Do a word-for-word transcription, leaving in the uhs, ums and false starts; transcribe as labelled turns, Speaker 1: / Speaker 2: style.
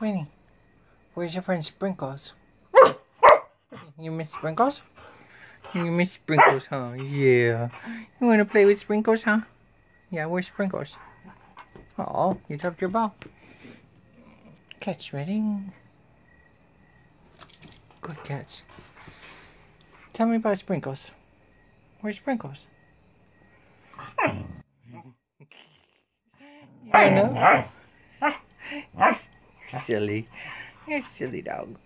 Speaker 1: Winnie, where's your friend Sprinkles? You miss Sprinkles? You miss Sprinkles, huh? Yeah. You want to play with Sprinkles, huh? Yeah, where's Sprinkles? Oh, you dropped your ball. Catch, ready? Good catch. Tell me about Sprinkles. Where's Sprinkles? You know? You're silly. You're a silly dog.